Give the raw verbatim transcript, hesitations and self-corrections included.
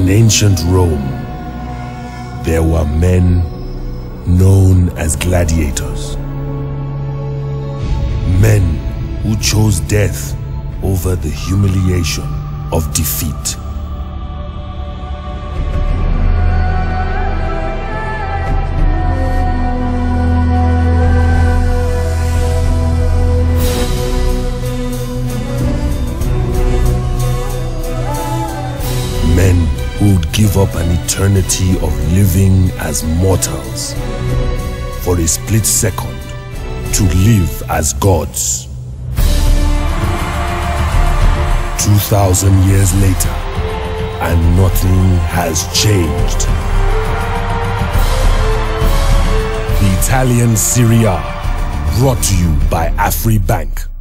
In ancient Rome, there were men known as gladiators. Men who chose death over the humiliation of defeat. Men who would give up an eternity of living as mortals for a split second to live as gods. Two thousand years later, and nothing has changed. The Italian Serie A, brought to you by Afribank.